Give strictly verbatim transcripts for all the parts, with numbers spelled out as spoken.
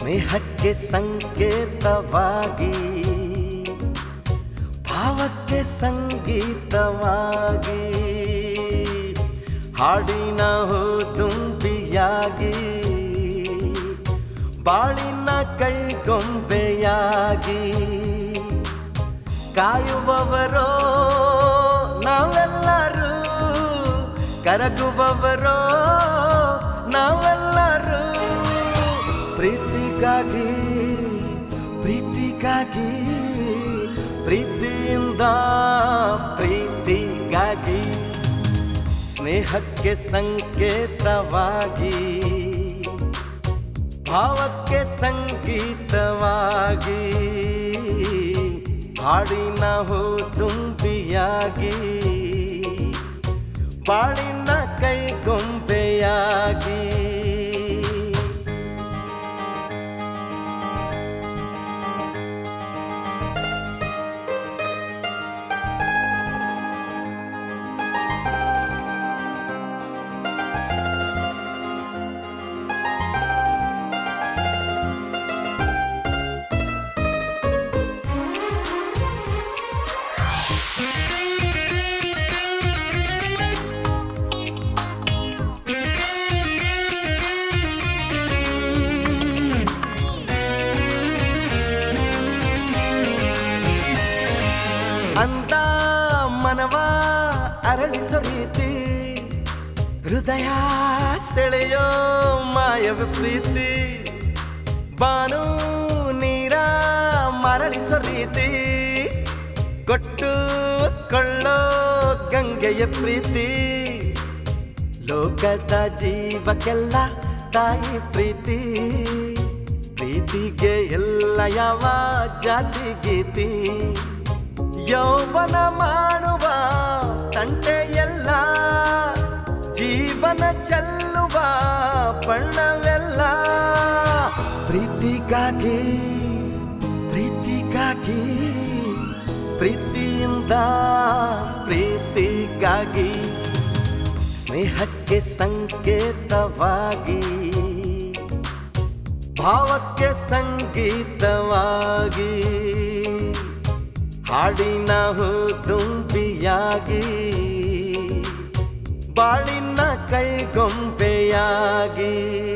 ಸ್ನೇಹಕ್ಕೆ ಸಂಕೇತವಾಗಿ ಭಾವಕ್ಕೆ ಸಂಗೀತವಾಗಿ ಹಾಡಿನ ತುಂಬಿಯಾಗಿ ಬಾಳಿನ ಕೈಗೊಂಬೆಯಾಗಿ ಕಾಯುವವರೋ ನಾವೆಲ್ಲರೂ ಕರಗುವವರೋ ನಾವೆಲ್ಲರೂ ಪ್ರೀತಿಗಾಗಿ ಪ್ರೀತಿಗಾಗಿ ಪ್ರೀತಿಯಿಂದ ಪ್ರೀತಿಗಾಗಿ ಸ್ನೇಹಕ್ಕೆ ಸಂಕೇತವಾಗಿ ಭಾವಕ್ಕೆ ಸಂಗೀತವಾಗಿ ಹಾಡಿನ ತುಂಬಿಯಾಗಿ ಬಾಳಿನ ಕೈಗೊಂಬೆಯಾಗಿ ಅಂದ ಮನವ ಅರಳಿಸೋ ರೀತಿ ಹೃದಯ ಸೆಳೆಯೋ ಮಾಯವ ಪ್ರೀತಿ ಬಾನು ನೀರ ಮರಳಿಸೋ ರೀತಿ ಕೊಟ್ಟು ಕೊಳ್ಳೋ ಗಂಗೆಯ ಪ್ರೀತಿ ಲೋಕದ ಜೀವಕ್ಕೆಲ್ಲ ತಾಯಿ ಪ್ರೀತಿ ಪ್ರೀತಿಗೆ ಎಲ್ಲ ಯಾವ ಜಾತಿ ಗೀತಿ ಯೌವನ ಮಾಡುವ ತಂಟೆಯೆಲ್ಲ ಜೀವನ ಚೆಲ್ಲುವ ಬಣ್ಣವೆಲ್ಲ ಪ್ರೀತಿಗಾಗಿ ಪ್ರೀತಿಗಾಗಿ ಪ್ರೀತಿಯಿಂದ ಪ್ರೀತಿಗಾಗಿ ಸ್ನೇಹಕ್ಕೆ ಸಂಕೇತವಾಗಿ ಭಾವಕ್ಕೆ ಸಂಗೀತವಾಗಿ ಹಾಡಿನ ತುಂಬಿಯಾಗಿ ಬಾಳಿನ ಕೈಗೊಂಬೆಯಾಗಿ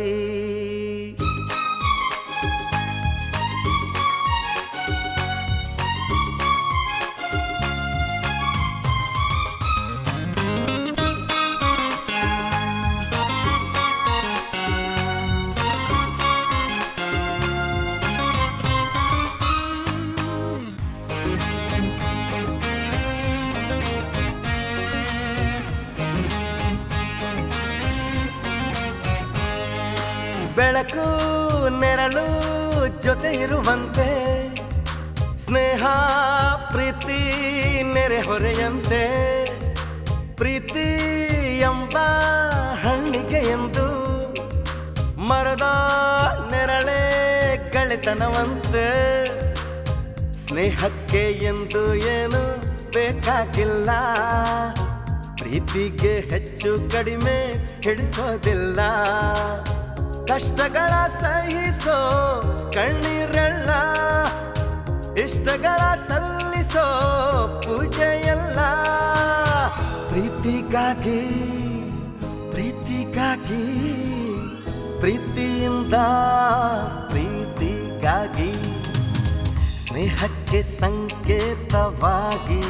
ಬೆಳಕು ನೆರಳು ಜೊತೆ ಇರುವಂತೆ ಸ್ನೇಹ ಪ್ರೀತಿ ನೆರೆಹೊರೆಯಂತೆ ಪ್ರೀತಿ ಎಂಬ ಹಣ್ಣಿಗೆ ಎಂದು ಮರದ ನೆರಳೇ ಗೆಳೆತನವಂತೆ ಸ್ನೇಹಕ್ಕೆ ಎಂದು ಏನು ಬೇಕಾಗಿಲ್ಲ ಪ್ರೀತಿಗೆ ಹೆಚ್ಚು ಕಡಿಮೆ ಹಿಡಿಸೋದಿಲ್ಲ ಕಷ್ಟಗಳ ಸಹಿಸೋ ಕಣ್ಣೀರೆಲ್ಲ ಇಷ್ಟಗಳ ಸಲ್ಲಿಸೋ ಪೂಜೆಯಲ್ಲ ಪ್ರೀತಿಗಾಗಿ ಪ್ರೀತಿಗಾಗಿ ಪ್ರೀತಿಯಿಂದ ಪ್ರೀತಿಗಾಗಿ ಸ್ನೇಹಕ್ಕೆ ಸಂಕೇತವಾಗಿ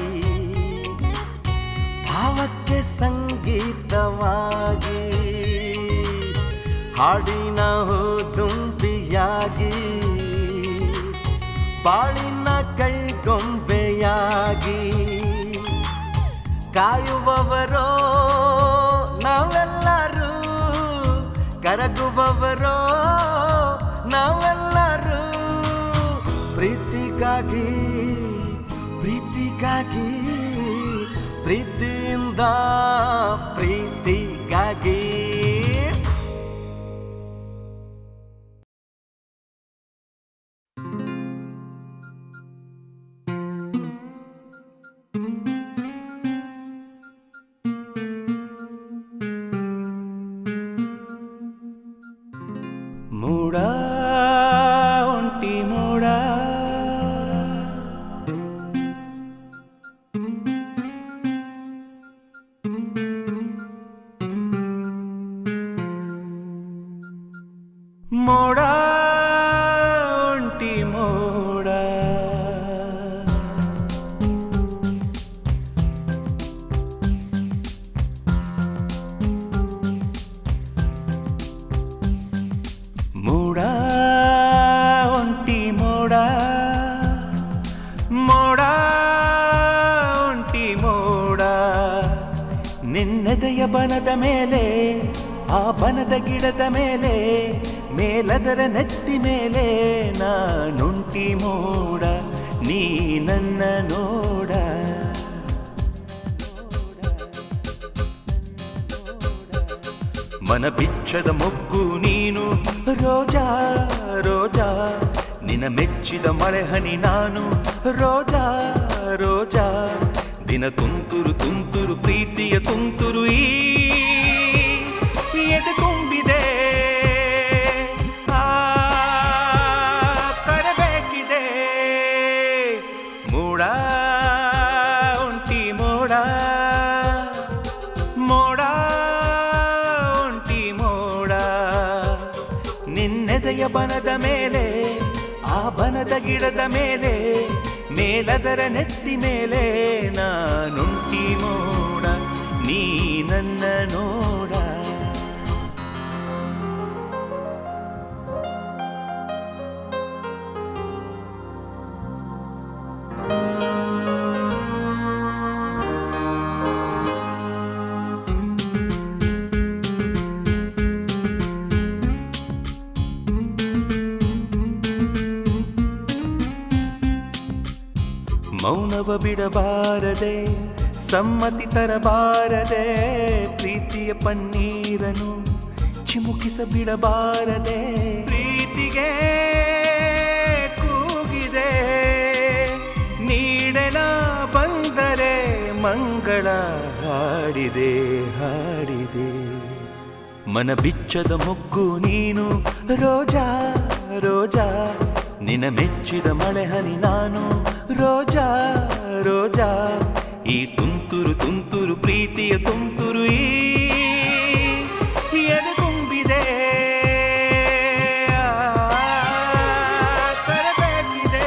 ಭಾವಕ್ಕೆ ಸಂಗೀತವಾಗಿ ಹಾಡಿನ ತುಂಬಿಯಾಗಿ ಬಾಳಿನ ಕೈಗೊಂಬೆಯಾಗಿ ಕಾಯುವವರೋ ನಾವೆಲ್ಲರೂ ಕರಗುವವರೋ ನಾವೆಲ್ಲರೂ ಪ್ರೀತಿಗಾಗಿ ಪ್ರೀತಿಗಾಗಿ ಪ್ರೀತಿಯಿಂದ ಪ್ರೀತಿಗಾಗಿ ಮೂಡ ಮೋಡ ಮೋಡ ಒಂಟಿ ಮೋಡ ನಿನ್ನೆದೆಯ ಬನದ ಮೇಲೆ ಆ ಬನದ ಗಿಡದ ಮೇಲೆ ಮೇಲದರ ನೆತ್ತಿ ಮೇಲೆ ನಾನುಂಟಿ ಮೋಡ ನೀ ನನ್ನ ನೋಡ ಮನ ಬಿಚ್ಚದ ಮೊಗ್ಗು ನೀನು ರೋಜಾ ರೋಜಾ ನಿನ ಮೆಚ್ಚಿದ ಮಳೆ ಹನಿ ನಾನು ರೋಜಾ ರೋಜಾ ದಿನ ತುಂತುರು ತುಂತುರು ಪ್ರೀತಿಯ ತುಂತುರು ಈ ಎದೆ ತುಂಬಿದೆ ಆ ಕರಬೇಕಿದೆ ಮೋಡ ಒಂಟಿ ಮೋಡ ಮೋಡ ಒಂಟಿ ಮೋಡ ನಿನ್ನೆದೆಯ ಬನದ ಮೇಲೆ ಆ ಬನದ ಗಿಡದ ಮೇಲೆ ಮೇಲದರ ನೆತ್ತಿ ಮೇಲೆ ನಾನುಂಟಿ ಮೋಡ ನೀ ನನ್ನ ನೋಡ ಮೌನವ ಬಿಡಬಾರದೆ ಸಮ್ಮತಿ ತರಬಾರದೆ ಪ್ರೀತಿಯ ಪನ್ನೀರನು ಚಿಮುಕಿಸ ಬಿಡಬಾರದೆ ಪ್ರೀತಿಗೆ ಕೂಗಿದೆ ನೀಡಲ ಬಂದರೆ ಮಂಗಳ ಹಾಡಿದೆ ಹಾಡಿದೆ ಮನ ಬಿಚ್ಚದ ಮೊಗ್ಗು ನೀನು ರೋಜಾ ರೋಜಾ ನಿನ ಮೆಚ್ಚಿದ ಮಳೆ ಹನಿ ನಾನು ರೋಜಾ ರೋಜಾ ಈ ತುಂತುರು ತುಂತುರು ಪ್ರೀತಿಯ ತುಂತುರು ಈ ಎದೆ ತುಂಬಿದೆ ಕರಬೇಕಿದೆ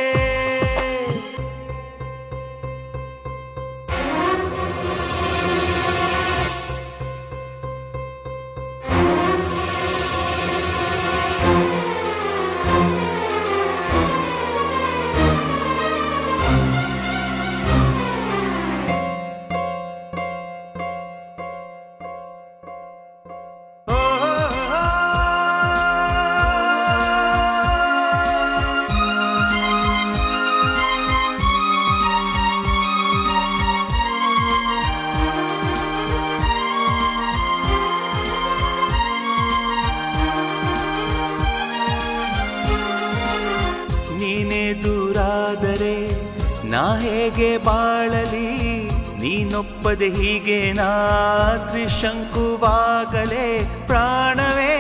ನೀನೇ ದೂರಾದರೆ ನಾ ಹೇಗೆ ಬಾಳಲಿ ನೀನೊಪ್ಪದೆ ಹೀಗೆ ನಾ ತ್ರಿಶಂಕುವಾಗಲೇ ಪ್ರಾಣವೇ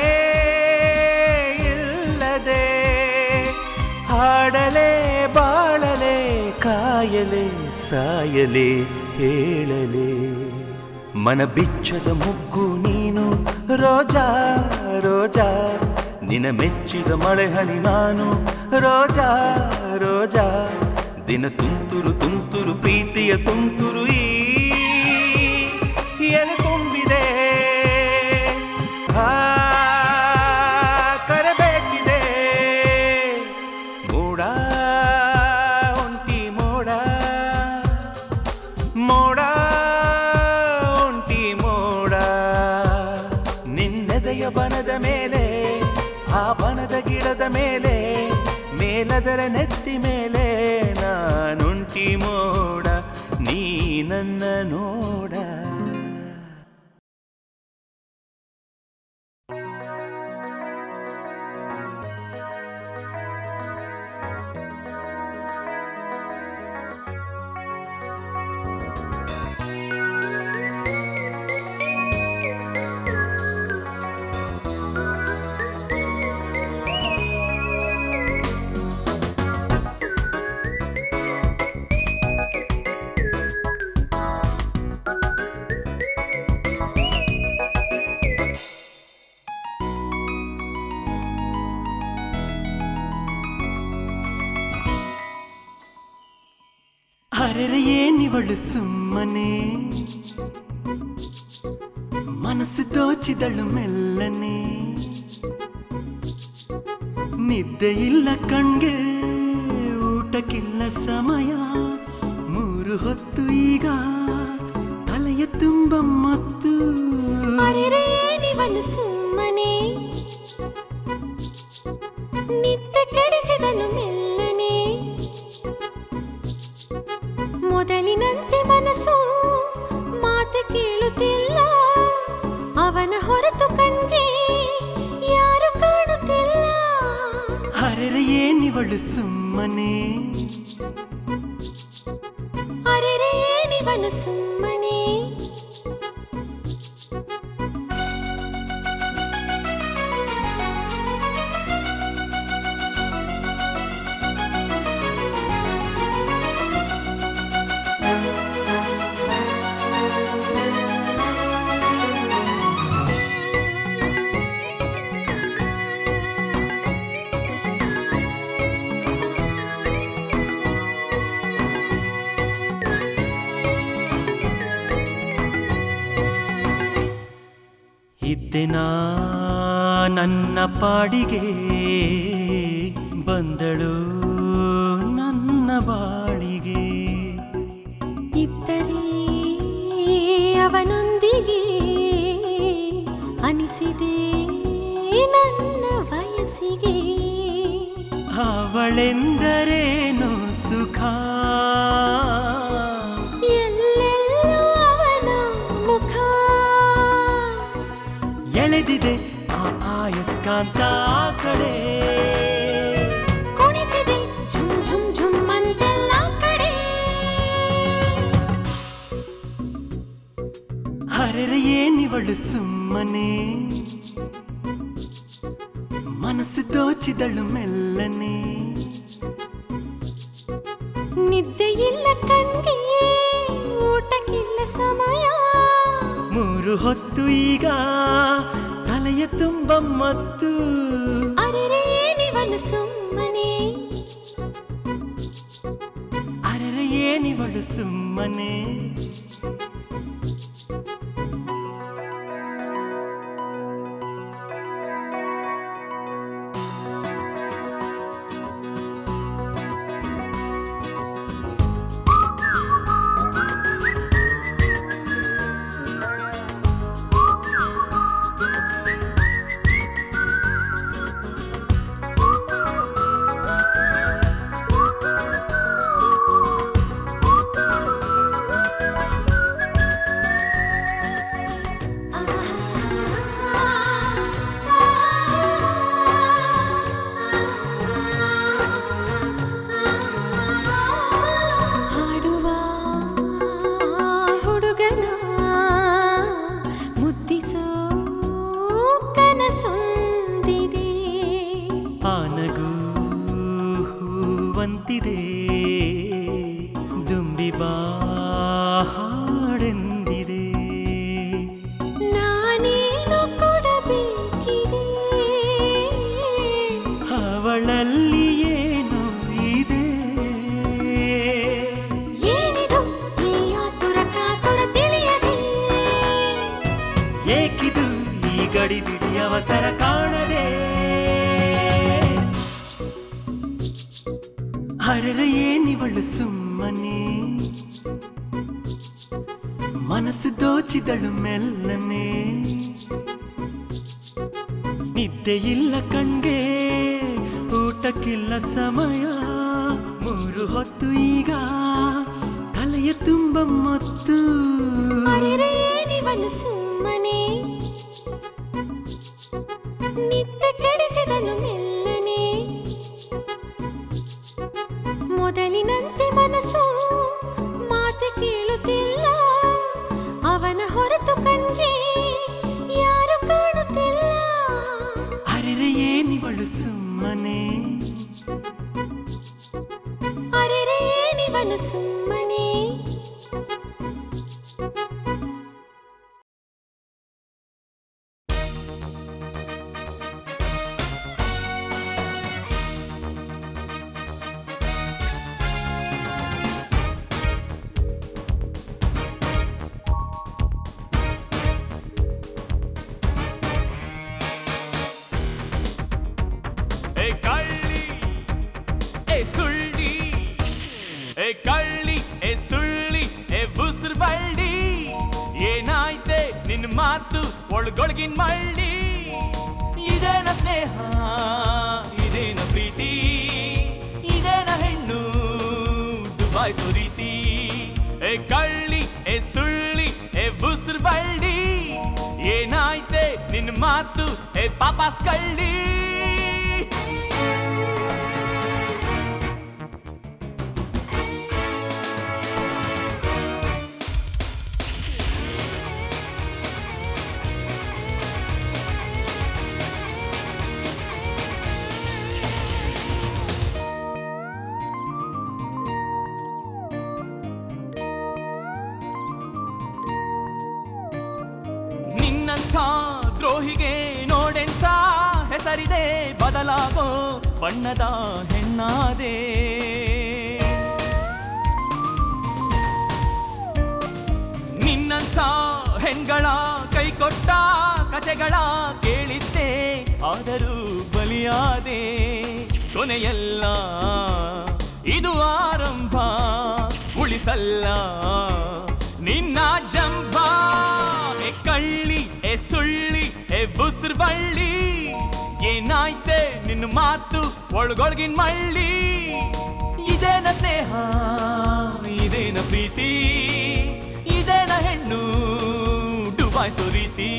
ಇಲ್ಲದೆ ಹಾಡಲೇ ಬಾಳಲೆ ಕಾಯಲೆ ಸಾಯಲೆ ಹೇಳಲೆ ಮನ ಬಿಚ್ಚದ ಮುಗ್ಗು ನೀನು ರೋಜಾ ರೋಜಾ ನಿನ ಮೆಚ್ಚಿದ ಮಳೆ ಹನಿ ನಾನು ರೋಜಾ ರೋಜಾ ದಿನ ತುಂತುರು ತುಂತುರು ಪ್ರೀತಿಯ ತುಂತುರು ಈ ಎದೆ ತುಂಬಿದೆ ಆ ಕರಬೇಕಿದೆ ಮೋಡ ಒಂಟಿ ಮೋಡ ಮೋಡ ಒಂಟಿ ಮೋಡ ನಿನ್ನೆದೆಯ ಬನದ ಮೇಲೆ ಆ ಬನದ ಗಿಡದ ಮೇಲೆ ಮೇಲದರ ನೆತ್ತಿ ಮೇಲೆ ನಾನುಂಟಿ ಮೋಡ ನೀ ನನ್ನ ನೋಡ ಅರೆರೆ ಏನಿವಳು ಸುಮ್ಮನೆ ಮನಸ್ಸು ದೋಚಿದಳು ಮೆಲ್ಲನೆ ನಿದ್ದೆ ಇಲ್ಲ ಕಣ್ಗೆ ಊಟಕ್ಕಿಲ್ಲ ಸಮಯ ಮೂರು ಹೊತ್ತು ಈಗ ತಲೆಯ ತುಂಬ ಮತ್ತು ಅರೆರೇನಿವನು ಸುಮ್ಮನೆ ನಿದ್ದೆ ಕೆಡಿಸಿದನು ಮೆಲ್ಲನೆ ಮೊದಲಿನಂತೆ ಮನಸ್ಸು ಮಾತು ಕೇಳುತ್ತಿಲ್ಲ ಅವನ ಹೊರತು ಕಣ್ಗೆ ಯಾರು ಕಾಣುತ್ತಿಲ್ಲ ಅರೆರೆ ಏನಿವಳು ಸುಮ್ಮನೆ ಅರೆರೆ ಏನಿವನು ಸುಮ್ಮನೆ ಇದ್ದೆನಾ ನನ್ನ ಪಾಡಿಗೆ ಬಂದಳು ನನ್ನ ಬಾಳಿಗೆ ಇದ್ದರೆ ಅವನೊಂದಿಗೆ ಅನಿಸಿದೆ ನನ್ನ ವಯಸ್ಸಿಗೆ ಅವಳೆಂದರೇನು ಸುಖ ಎಲ್ಲೆಲ್ಲೂ ಅವನ ಮುಖ ಎಳೆದಿದೆ ಆ ಆಯಸ್ಕಾಂತ ಕಡೆ ಕುಣಿಸಿದೆ ಝುಮ್ ಝುಮ್ ಝುಮ್ ಅಂತೆಲ್ಲ ಕಡೆ ಅರೆರೆ ಏನಿವಳು ಸುಮ್ಮನೆ ಮನಸ್ಸು ದೋಚಿದಳು ಮೆಲ್ಲನೆ ನಿದ್ದೆ ಇಲ್ಲ ಕಣ್ಗೆ ಊಟಕ್ಕಿಲ್ಲ ಸಮಯ ಮೂರು ಹೊತ್ತು ಈಗ ತಲೆಯ ತುಂಬ ಮತ್ತು ಅರೆರೆ ಏನಿವನು ಸುಮ್ಮನೆ ಅರೆರೆ ಏನಿವಳು ಸುಮ್ಮನೆ ಹಾಡೆಂದಿದೆ ನಾನೇನು ಕೊಡಬೇಕಿದೆ ಅವಳಲ್ಲಿ ಏನು ಇದೆ ಏನಿದು ಈ ಆತುರ ಕಾತುರ ತಿಳಿಯದೆ ಏಕಿದು ಈ ಗಡಿ ಬಿಡಿ ಅವಸರ ಕಾಣದೆ ಅರೆರೆ ಏನಿವಳು ಸುಮ್ಮನೆ ಮನಸ್ಸು ದೋಚಿದಳು ಮೆಲ್ಲನೆ ನಿದ್ದೆ ಇಲ್ಲ ಕಣ್ಗೆ ಊಟಕ್ಕಿಲ್ಲ ಸಮಯ ಮೂರು ಹೊತ್ತು ಈಗ ತಲೆಯ ತುಂಬ ಮತ್ತು ಅರೆರೆ ಏನಿವನು ಸುಮ್ಮನೆ ನಿದ್ದೆ ಕೆಡಿಸಿದನು ಮೆಲ್ಲನೆ ಮೊದಲಿನಂತೆ ಮನಸ್ಸು ಮಾತು ಕೇಳುತ್ತಿಲ್ಲ ಅವನ ಹೊರತು ಕಣ್ಗೆ ಯಾರು ಕಾಣುತ್ತಿಲ್ಲ ಅರೆರೆ ಏನಿವಳು ಸುಮ್ಮನೆ ಅರೆರೆ ಏನಿವನು ಸುಮ್ಮನೆ Hey, guys! ಒಳಗೊಳಗಿನ ಮಳ್ಳಿ ಇದೇನ ಸ್ನೇಹ ಇದೇನ ಪ್ರೀತಿ ಇದೇನ ಹೆಣ್ಣು ದುಬಾಯಿಸೋ ರೀತಿ ಏ ಕಳ್ಳಿ ಏ ಸುಳ್ಳಿ ಏ ಉಸಿರು ಬಳ್ಳಿ ಏನಾಯ್ತೆ ನಿನ್ನ ಮಾತು ಏ ಪಾಪಾಸ್ ಕಳ್ಳಿ ದ್ರೋಹಿಗೆ ನೋಡೆಂತ ಹೆಸರಿದೆ ಬದಲಾಗೋ ಬಣ್ಣದ ಹೆಣ್ಣಾದೆ ನಿನ್ನಂಥ ಹೆಣ್ಗಳ ಕೈಕೊಟ್ಟ ಕಥೆಗಳ ಕೇಳಿದ್ದೆ ಆದರೂ ಬಲಿಯಾದೆ ಕೊನೆಯಲ್ಲ ಇದು ಆರಂಭ ಉಳಿಸಲ್ಲ ನಿನ್ನ ಜಂಬ ಎ ಕಳ್ಳಿ ಎ ಸುಳ್ಳಿ ಎ ಉಸಿರು ಬಳ್ಳಿ ಏನಾಯ್ತೆ ನಿನ್ನ ಮಾತು ಒಳಗೊಳಗಿನ ಮಳ್ಳಿ ಇದೇನ ಸ್ನೇಹ ಇದೇನ ಪ್ರೀತಿ ಇದೇನ ಹೆಣ್ಣು ಡುಬಾಯಿಸೋ ರೀತಿ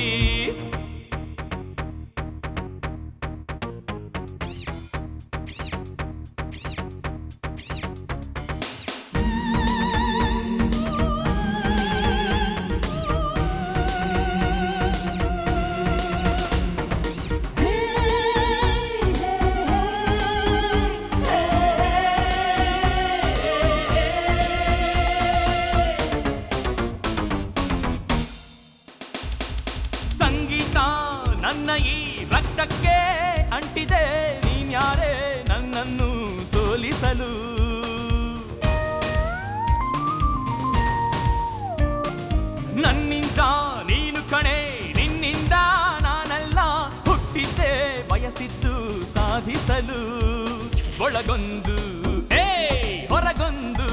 ನನ್ನ ಈ ರಕ್ತಕ್ಕೆ ಅಂಟಿದೆ ನೀನ್ಯಾರೇ ನನ್ನನ್ನು ಸೋಲಿಸಲು ನನ್ನಿಂದ ನೀನು ಕಣೆ ನಿನ್ನಿಂದ ನಾನಲ್ಲ ಹುಟ್ಟಿದ್ದೆ ಬಯಸಿದ್ದು ಸಾಧಿಸಲು ಒಳಗೊಂದು ಏ ಹೊರಗೊಂದು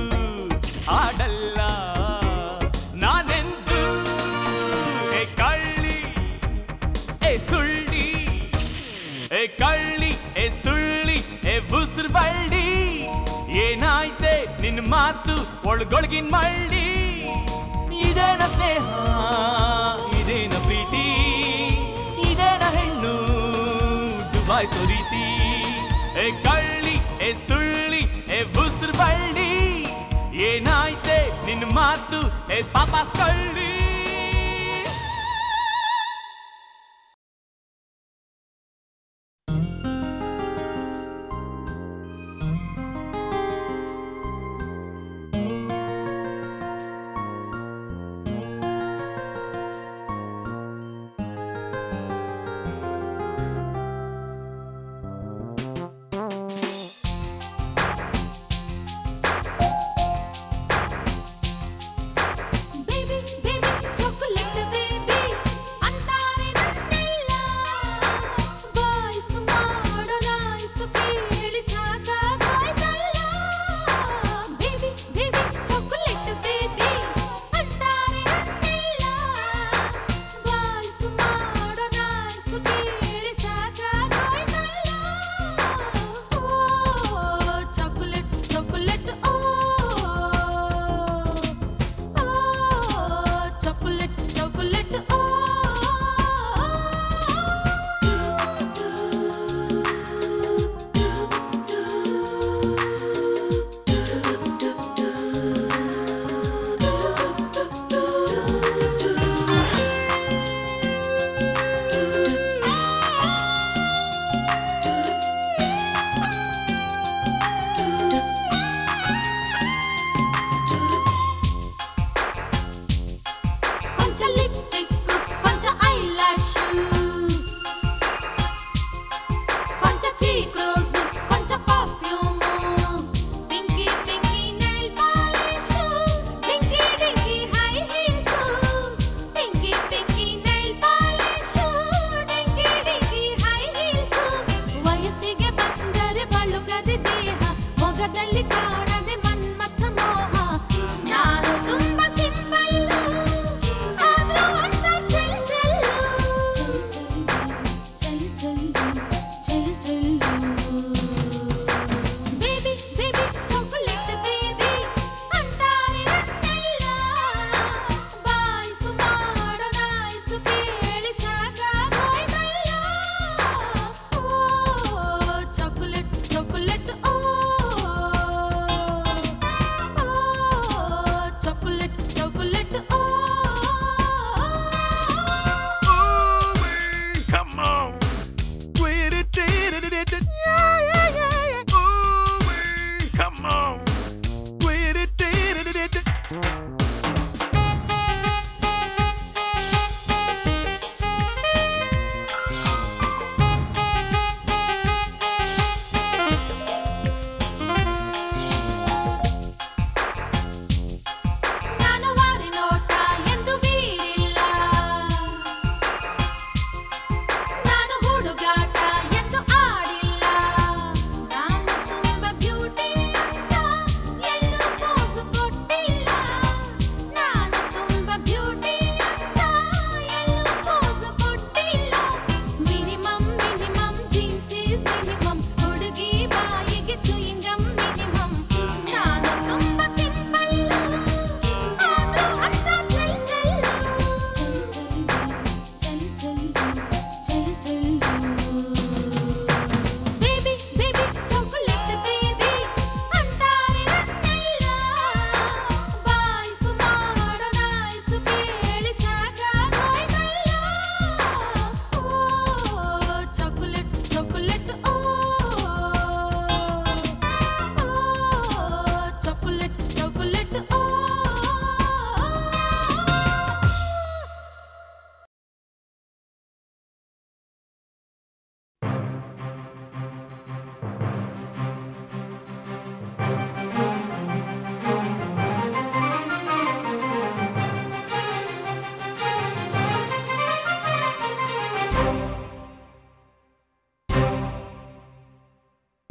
ಆಡಲ್ಲ ನಾನೆಂದು ಏ ಕಳ್ಳಿ ಏ ಸುಳ್ಳಿ ಏ ಕಳ್ಳಿ ಏ ಸುಳ್ಳಿ ಏ ಉಸಿರು ಬಳ್ಳಿ ಏನಾಯ್ತೆ ನಿನ್ನ ಮಾತು ಒಳಗೊಳಗಿನ ಮಳ್ಳಿ ಇದೇನ ಸ್ನೇಹ ಇದೇನ ಪ್ರೀತಿ ಇದೇನ ಹೆಣ್ಣು ದುಬಾಯಿಸೋ ರೀತಿ ಏ ಕಳ್ಳಿ ಏ ಸುಳ್ಳಿ ಏ ಉಸಿರು ಬಳ್ಳಿ ಏನಾಯ್ತೆ ನಿನ್ನ ಮಾತು ಏ ಪಾಪಾಸ್ ಕಳ್ಳಿ Children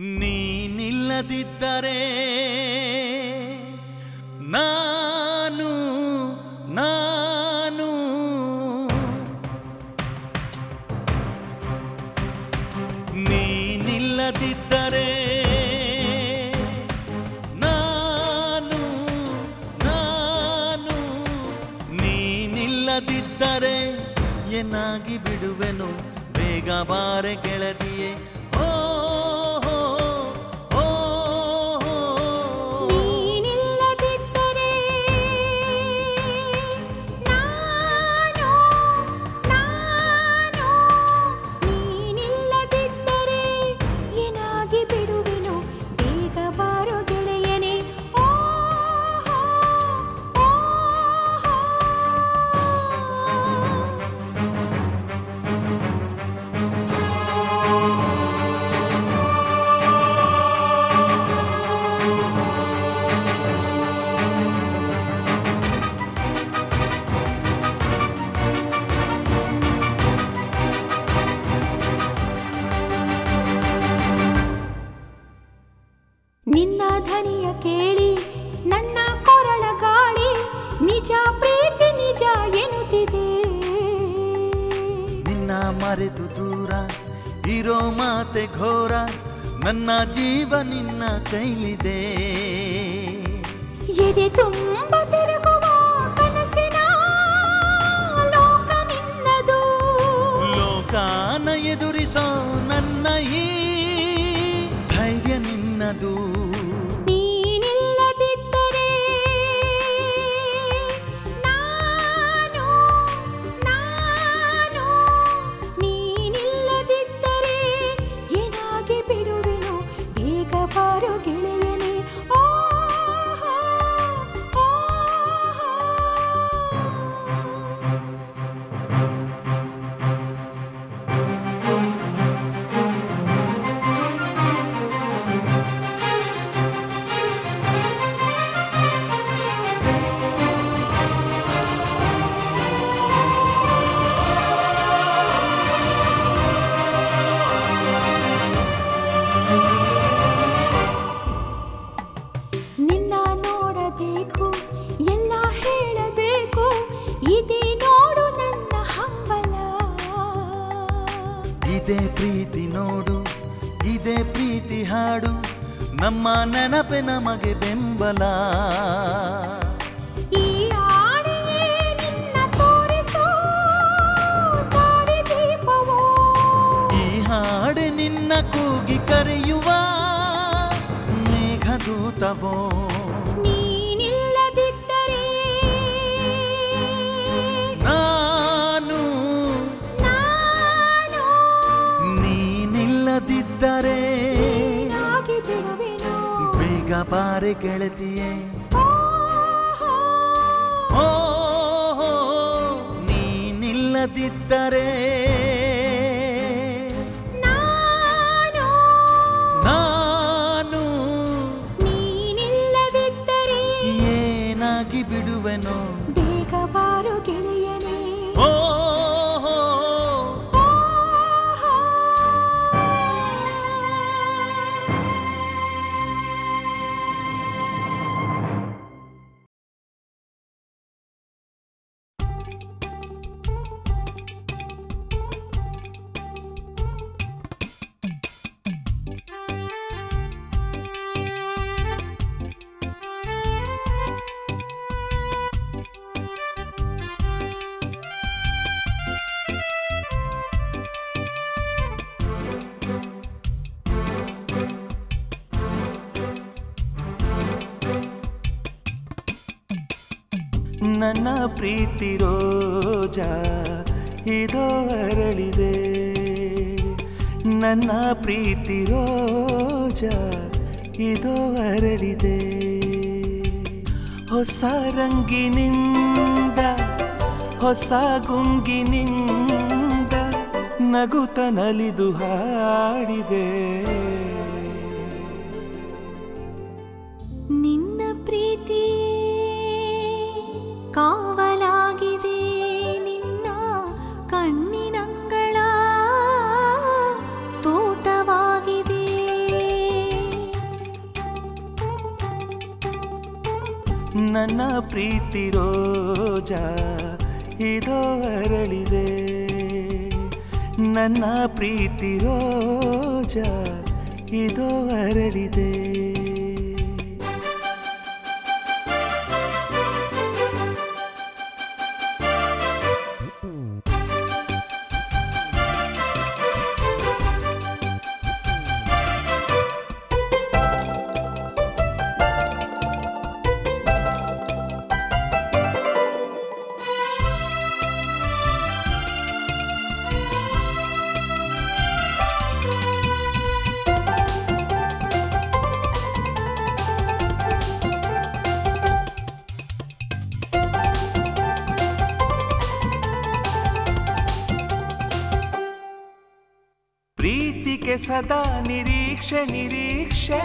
ನೀನಿಲ್ಲದಿದ್ದರೆ ನಾನು ನಾನು ನೀನಿಲ್ಲದಿದ್ದರೆ ನಾನು ನಾನು ನೀನಿಲ್ಲದಿದ್ದರೆ ಏನಾಗಿ ಬಿಡುವೆನು ಬೇಗ ಬಾರೆ ಗೆಳತಿಯೇ ಓ ನಿನ್ನ ಧ್ವನಿಯ ಕೇಳಿ ನನ್ನ ಕೊರಳ ಗಾಳಿ ನಿಜ ಪ್ರೀತಿ ನಿಜ ಎನ್ನುತ್ತಿದೆ. ನಿನ್ನ ಮರೆತು ದೂರ ಇರೋ ಮಾತೆ ಘೋರ ನನ್ನ ಜೀವ ನಿನ್ನ ಕೈಲಿದೆ. ಎದೆ ತುಂಬ ತಿರುಗುವ ಕನಸಿನ ಲೋಕ ನಿನ್ನದು. ಲೋಕಾನ ಎದುರಿಸೋ ನನ್ನ ಈ ಧೈರ್ಯ ನಿನ್ನದು. ನೀನಿಲ್ಲದಿದ್ದರೆ ನಾನು ನಾನು ನೀನಿಲ್ಲದಿದ್ದರೆ ಏನಾಗಿ ಬಿಡುವೆನು ಬೇಗ ಬಾರೋ ಗೆಳೆಯನೇ. ಓ ನಿನ್ನ ನೋಡಬೇಕು ಎಲ್ಲ ಹೇಳಬೇಕು ಇದೇ ನೋಡು ನನ್ನ ಹಂಬಲ. ಇದೇ ಪ್ರೀತಿ ನೋಡು ಇದೇ ಪ್ರೀತಿ ಹಾಡು ನಮ್ಮ ನೆನಪೆ ನಮಗೆ ಬೆಂಬಲ. ಈ ಆಣೆಯೇ ನಿನ್ನ ತೋರಿಸೋ ದಾರಿ ದೀಪವೋ. ಈ ಹಾಡೆ ನಿನ್ನ ಕೂಗಿ ಕರೆಯುವ ಮೇಘದೂತವೋ. ನೀನಿಲ್ಲದಿದ್ದರೆ ನಾನು ನಾನು ನೀನಿಲ್ಲದಿದ್ದರೆ ಏನಾಗಿ ಬಿಡುವೆನು ಬೇಗ ಬಾರೆ ಗೆಳತಿಯೇ. ಓ ಓ ನೀನಿಲ್ಲದಿದ್ದರೆ ನಾನು ನಾನು ನೀನಿಲ್ಲದಿದ್ದರೆ ಏನಾಗಿ ಬಿಡುವೆನೋ ಬೇಗ ಬಾರೋ ಗೆಳೆಯನೇ. ಓ ನನ್ನ ಪ್ರೀತಿ ರೋಜಾ ಇದೋ ಅರಳಿದೆ. ನನ್ನ ಪ್ರೀತಿ ರೋಜಾ ಇದೋ ಅರಳಿದೆ. ಹೊಸ ರಂಗಿನಿಂದ ಹೊಸ ಗುಂಗಿನಿಂದ ನಗುತ್ತ ನಲಿದು ಹಾಡಿದೆ. ನಿನ್ನ ಪ್ರೀತಿ ಕಾವಲಾಗಿದೆ ನಿನ್ನ ಕಣ್ಣಿನಂಗಳ ತೋಟವಾಗಿದೆ. ನನ್ನ ಪ್ರೀತಿ ರೋಜಾ ಇದೋ ಅರಳಿದೆ ನನ್ನ ಪ್ರೀತಿ ರೋಜಾ ಇದೋ ಅರಳಿದೆ ಪ್ರೀತಿಗೆ ಸದಾ ನಿರೀಕ್ಷೆ ನಿರೀಕ್ಷೆ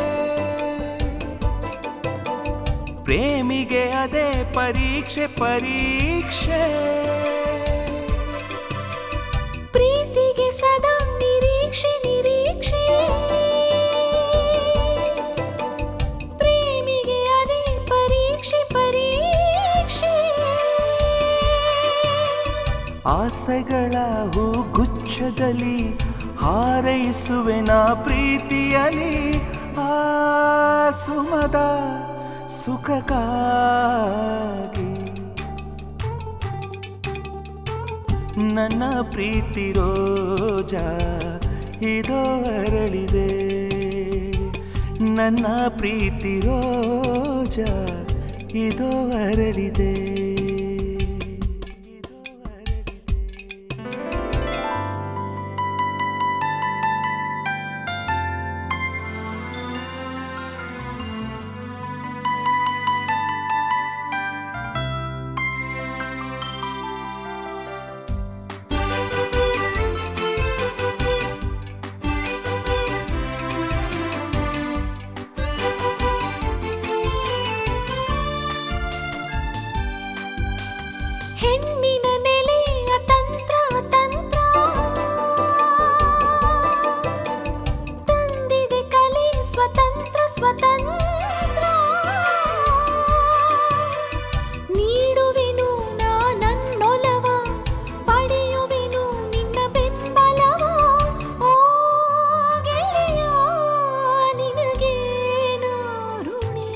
ಪ್ರೇಮಿಗೆ ಅದೇ ಪರೀಕ್ಷೆ ಪರೀಕ್ಷೆ ಪ್ರೀತಿಗೆ ಸದಾ ನಿರೀಕ್ಷೆ ನಿರೀಕ್ಷೆ ಪ್ರೇಮಿಗೆ ಅದೇ ಪರೀಕ್ಷೆ ಪರೀಕ್ಷೆ ಆಸೆಗಳ ಹೂಗುಚ್ಛದಲ್ಲಿ ಹಾರೈಸುವೆ ನಾ ಪ್ರೀತಿಯಲಿ ಆ ಸುಮದ ಸುಖಕ್ಕಾಗಿ ನನ್ನ ಪ್ರೀತಿ ರೋಜಾ ಇದೋ ಅರಳಿದೆ ನನ್ನ ಪ್ರೀತಿ ರೋಜಾ ಇದೋ ಅರಳಿದೆ ಹೆಣ್ಣಿನ ನೆಲೆಯ ತಂತ್ರ ತಂತ್ರ ತಂದಿದೆ ಕಲೆ ಸ್ವತಂತ್ರ ಸ್ವತಂತ್ರ ನೀಡುವೆನು ನಾ ನನ್ನೊಲವ ಪಡೆಯುವೆನು ನಿನ್ನ ಬೆಂಬಲವ ಓ ಗೆಳೆಯ ನಿನಗೇನು ಋಣಿ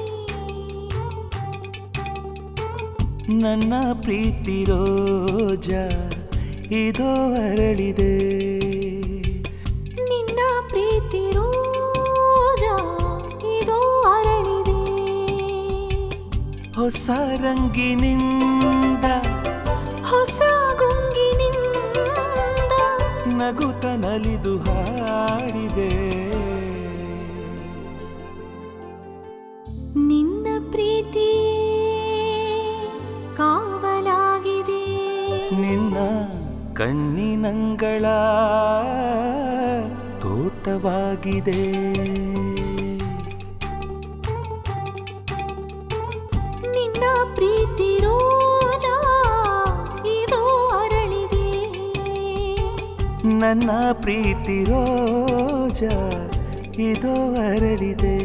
ನನ್ನ ಪ್ರೀತಿ ರೋಜಾ ಇದೋ ಅರಳಿದೆ ನಿನ್ನ ಪ್ರೀತಿ ರೋಜಾ ಇದೋ ಅರಳಿದೆ ಹೊಸ ರಂಗಿನಿಂದ ಹೊಸ ಗುಂಗಿನಿಂದ ನಗುತ್ತ ನಲಿದು ಹಾಡಿದೆ ನಿನ್ನ ಪ್ರೀತಿ ಕಾವಲಾಗಿದೆ ನಿನ್ನ ಕಣ್ಣಿನಂಗಳ ತೋಟವಾಗಿದೆ ನಿನ್ನ ಪ್ರೀತಿ ರೋಜಾ ಇದೋ ಅರಳಿದೆ ನನ್ನ ಪ್ರೀತಿ ರೋಜಾ ಇದೋ ಅರಳಿದೆ